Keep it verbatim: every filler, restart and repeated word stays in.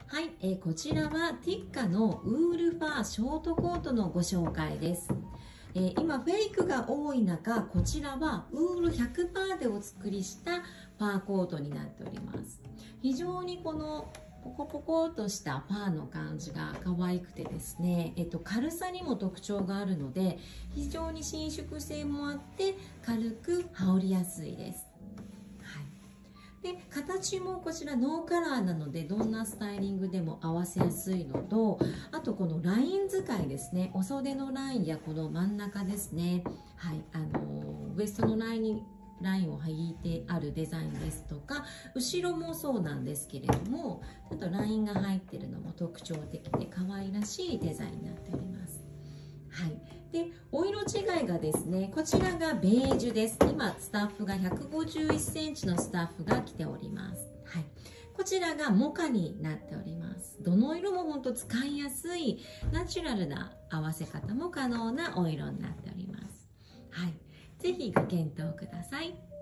はい、えー、こちらはティッカのウールファーショートコートのご紹介です。えー、今フェイクが多い中、こちらはウール ひゃくパーセント でお作りしたファーコートになっております。非常にこのポコポコとしたファーの感じが可愛くてですね、えっと、軽さにも特徴があるので非常に伸縮性もあって軽く羽織りやすいです。で形もこちらノーカラーなのでどんなスタイリングでも合わせやすいのと、あとこのライン使いですね、お袖のラインやこの真ん中ですね、はい、あのウエストのラインにラインを引いてあるデザインですとか、後ろもそうなんですけれどもちょっとラインが入っているのも特徴的で可愛らしいデザインになっております。はい、でお色違いがですね、こちらがベージュです。今スタッフがひゃくごじゅういっセンチのスタッフが来ております。はい、こちらがモカになっております。どの色も本当使いやすいナチュラルな合わせ方も可能なお色になっております。はい、ぜひご検討ください。